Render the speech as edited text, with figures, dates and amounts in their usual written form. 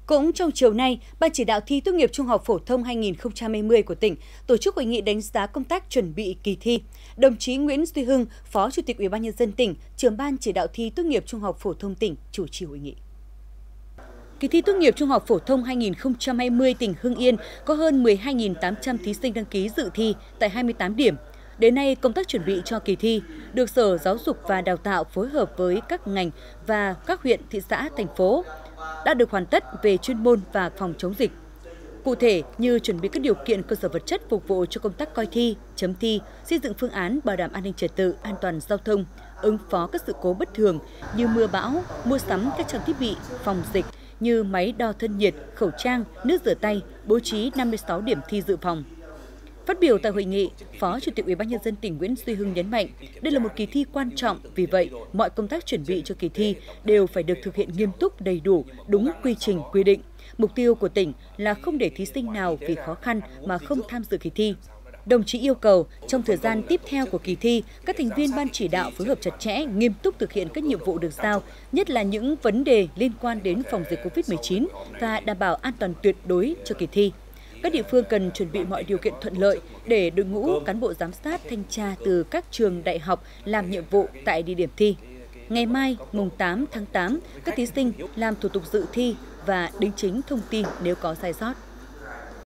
Cũng trong chiều nay, Ban chỉ đạo thi tốt nghiệp trung học phổ thông 2020 của tỉnh tổ chức hội nghị đánh giá công tác chuẩn bị kỳ thi. Đồng chí Nguyễn Duy Hưng, Phó Chủ tịch Ủy ban Nhân dân tỉnh, trưởng Ban chỉ đạo thi tốt nghiệp trung học phổ thông tỉnh chủ trì hội nghị. Kỳ thi tốt nghiệp trung học phổ thông 2020 tỉnh Hưng Yên có hơn 12.800 thí sinh đăng ký dự thi tại 28 điểm. Đến nay, công tác chuẩn bị cho kỳ thi được Sở Giáo dục và Đào tạo phối hợp với các ngành và các huyện, thị xã, thành phố đã được hoàn tất về chuyên môn và phòng chống dịch. Cụ thể như chuẩn bị các điều kiện cơ sở vật chất phục vụ cho công tác coi thi, chấm thi, xây dựng phương án bảo đảm an ninh trật tự, an toàn giao thông, ứng phó các sự cố bất thường như mưa bão, mua sắm các trang thiết bị phòng dịch như máy đo thân nhiệt, khẩu trang, nước rửa tay, bố trí 56 điểm thi dự phòng. Phát biểu tại hội nghị, Phó Chủ tịch Ủy ban Nhân dân tỉnh Nguyễn Duy Hưng nhấn mạnh, đây là một kỳ thi quan trọng, vì vậy mọi công tác chuẩn bị cho kỳ thi đều phải được thực hiện nghiêm túc, đầy đủ, đúng quy trình quy định. Mục tiêu của tỉnh là không để thí sinh nào vì khó khăn mà không tham dự kỳ thi. Đồng chí yêu cầu trong thời gian tiếp theo của kỳ thi, các thành viên ban chỉ đạo phối hợp chặt chẽ, nghiêm túc thực hiện các nhiệm vụ được giao, nhất là những vấn đề liên quan đến phòng dịch COVID-19 và đảm bảo an toàn tuyệt đối cho kỳ thi. Các địa phương cần chuẩn bị mọi điều kiện thuận lợi để đội ngũ cán bộ giám sát thanh tra từ các trường đại học làm nhiệm vụ tại địa điểm thi. Ngày mai, mùng 8 tháng 8, các thí sinh làm thủ tục dự thi và đính chính thông tin nếu có sai sót.